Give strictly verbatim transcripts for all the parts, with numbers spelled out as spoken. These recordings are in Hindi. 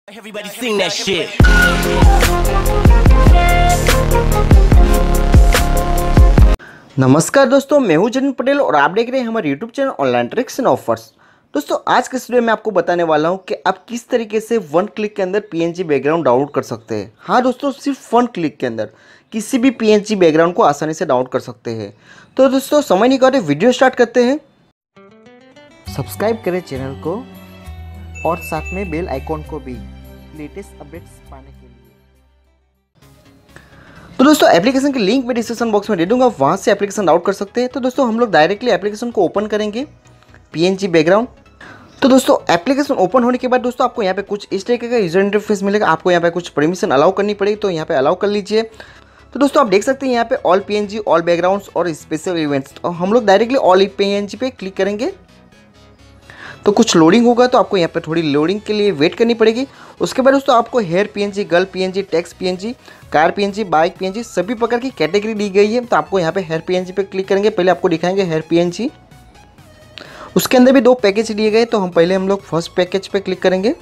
Everybody sing that shit. नमस्कार दोस्तों, मैं हूं जतिन पटेल और आप देख रहे हैं हमारे YouTube channel online tricks and offers. दोस्तों आज के वीडियो में आपको बताने वाला हूं कि आप किस तरीके से वन क्लिक के अंदर पीएनजी बैकग्राउंड डाउनलोड कर सकते हैं। हाँ दोस्तों, सिर्फ वन क्लिक के अंदर किसी भी पीएनजी बैकग्राउंड को आसानी से डाउनलोड कर सकते हैं। तो दोस्तों समय नहीं करते, वीडियो स्टार्ट करते हैं। सब्सक्राइब करें चैनल को और साथ में बेल आइकॉन को भी लेटेस्ट अपडेट्स पाने के लिए। तो दोस्तों एप्लीकेशन की लिंक मैं डिस्क्रिप्शन बॉक्स में दे दूंगा, वहां से एप्लीकेशन डाउनलोड कर सकते हैं। तो दोस्तों हम लोग डायरेक्टली एप्लीकेशन को ओपन करेंगे, पीएनजी बैकग्राउंड। तो दोस्तों एप्लीकेशन ओपन होने के बाद दोस्तों आपको यहाँ पे कुछ इस तरीके का यूजर इंटरफेस मिलेगा। आपको यहाँ पे कुछ परमिशन अलाउ करनी पड़ेगी, तो यहाँ पे अलाउ कर लीजिए। तो दोस्तों आप देख सकते हैं यहाँ पे ऑल पीएनजी, ऑल बैकग्राउंड्स और स्पेशल इवेंट्स। तो हम लोग डायरेक्टली ऑल पीएनजी पे क्लिक करेंगे तो कुछ लोडिंग होगा, तो आपको यहाँ पे थोड़ी लोडिंग के लिए वेट करनी पड़ेगी। उसके बाद दोस्तों आपको hair PNG, girl PNG, text PNG, car PNG, bike PNG सभी प्रकार की कैटेगरी दी गई है। तो आपको यहाँ पे हेयर पीएनजी पे क्लिक करेंगे। पहले आपको दिखाएंगे हेयर पीएनजी, उसके अंदर भी दो पैकेज दिए गए। तो हम पहले हम लोग फर्स्ट पैकेज पे क्लिक करेंगे।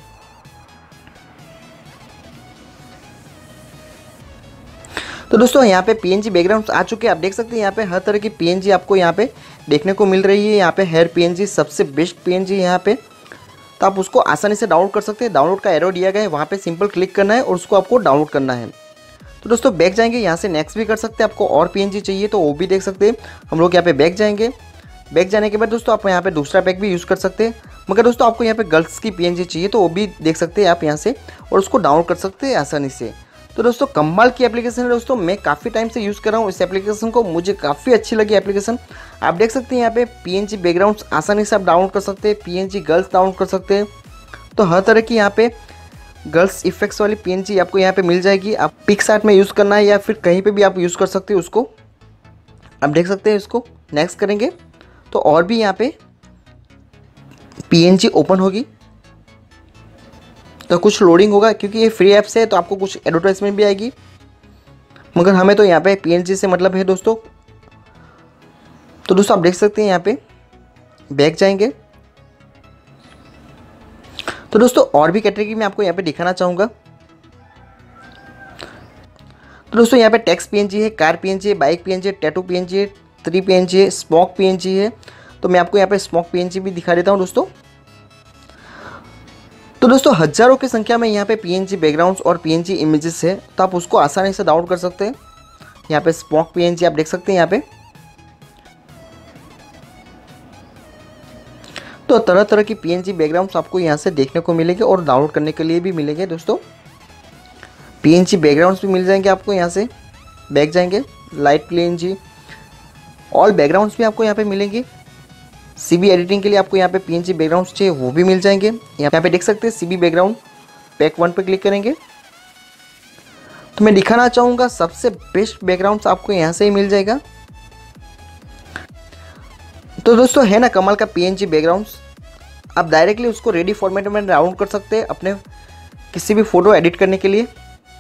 तो दोस्तों यहाँ पे पीएनजी बैकग्राउंड्स आ चुके हैं। आप देख सकते हैं यहाँ पे हर तरह की पीएनजी आपको यहाँ पे देखने को मिल रही है। यहाँ पे हेयर पीएनजी सबसे बेस्ट पीएनजी यहाँ पे, तो आप उसको आसानी से डाउनलोड कर सकते हैं। डाउनलोड का एरो दिया गया है, वहाँ पे सिंपल क्लिक करना है और उसको आपको डाउनलोड करना है। तो दोस्तों बैक जाएंगे, यहाँ से नेक्स्ट भी कर सकते हैं। आपको और पीएनजी चाहिए तो वो भी देख सकते हैं। हम लोग यहाँ पे बैक जाएंगे। बैक जाने के बाद दोस्तों आप यहाँ पे दूसरा पैक भी यूज़ कर सकते हैं। मगर दोस्तों आपको यहाँ पे गर्ल्स की पीएनजी चाहिए तो वो भी देख सकते हैं आप यहाँ से, और उसको डाउनलोड कर सकते हैं आसानी से। तो दोस्तों कमाल की एप्लीकेशन है दोस्तों, मैं काफ़ी टाइम से यूज़ कर रहा हूँ इस एप्लीकेशन को, मुझे काफ़ी अच्छी लगी एप्लीकेशन। आप देख सकते हैं यहाँ पे पीएनजी बैकग्राउंड्स आसानी से आप डाउनलोड कर सकते हैं, पीएनजी गर्ल्स डाउनलोड कर सकते हैं। तो हर तरह की यहाँ पे गर्ल्स इफेक्ट्स वाली पीएनजी आपको यहाँ पे मिल जाएगी। आप पिक्सआर्ट में यूज़ करना है या फिर कहीं पे भी आप यूज़ कर सकते हैं उसको। आप देख सकते हैं इसको नेक्स्ट करेंगे तो और भी यहाँ पे पीएनजी ओपन होगी। तो कुछ लोडिंग होगा क्योंकि ये फ्री ऐप्स है, तो आपको कुछ एडवर्टाइजमेंट भी आएगी, मगर हमें तो यहाँ पे पीएनजी से मतलब है दोस्तों। तो दोस्तों आप देख सकते हैं यहाँ पे बैक जाएंगे। तो दोस्तों और भी कैटेगरी में आपको यहाँ पे दिखाना चाहूँगा। तो दोस्तों यहाँ पे टेक्स्ट पीएनजी है, कार पीएनजी है, बाइक पीएनजी है, टैटू पीएनजी है, थ्री पीएनजी है, स्मोक पीएनजी है। तो मैं आपको यहाँ पे स्मोक पीएनजी भी दिखा देता हूँ दोस्तों। तो दोस्तों हजारों की संख्या में यहाँ पे पीएनजी बैकग्राउंड्स और पीएनजी इमेजेस है, तो आप उसको आसानी से डाउनलोड कर सकते हैं। यहाँ पे स्मोक पीएनजी आप देख सकते हैं यहाँ पे। तो तरह तरह की पीएनजी बैकग्राउंड्स आपको यहाँ से देखने को मिलेंगे और डाउनलोड करने के लिए भी मिलेंगे दोस्तों। पीएनजी बैकग्राउंड्स भी मिल जाएंगे आपको यहाँ से। बैक जाएंगे, लाइट पीएनजी, ऑल बैकग्राउंड्स भी आपको यहाँ पे मिलेंगे। सीबी एडिटिंग के लिए आपको यहाँ पे पीएनजी बैकग्राउंड्स चाहिए वो भी मिल जाएंगे। यहाँ पे देख सकते हैं सीबी बैकग्राउंड, पैक वन पे क्लिक करेंगे तो मैं दिखाना चाहूँगा सबसे बेस्ट बैकग्राउंड्स आपको यहाँ से ही मिल जाएगा। तो दोस्तों है ना कमाल का पीएनजी बैकग्राउंड्स, आप डायरेक्टली उसको रेडी फॉर्मेट में डाउनलोड कर सकते हैं अपने किसी भी फोटो एडिट करने के लिए।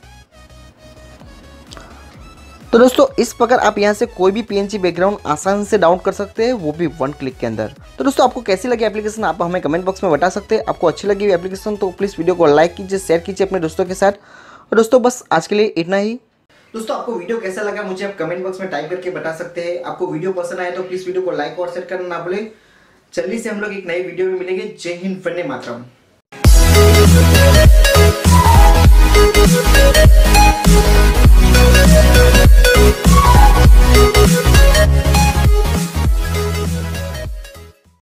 तो दोस्तों इस प्रकार आप यहाँ से कोई भी पीएनजी बैकग्राउंड आसानी से डाउनलोड कर सकते हैं, वो भी वन क्लिक के अंदर। तो दोस्तों आपको कैसी लगी एप्लीकेशन आप हमें कमेंट बॉक्स में बता सकते हैं। आपको अच्छी लगी एप्लीकेशन तो प्लीज़ वीडियो को लाइक कीजिए, शेयर कीजिए अपने दोस्तों के साथ। और दोस्तों बस आज के लिए इतना ही। दोस्तों आपको वीडियो कैसा लगा मुझे आप कमेंट बॉक्स में टाइप करके बता सकते हैं। आपको वीडियो पसंद आए तो प्लीज़ वीडियो को लाइक और शेयर करना ना भूलें। जल्दी से हम लोग एक नई वीडियो में मिलेंगे। जय हिंद, वंदे मातरम।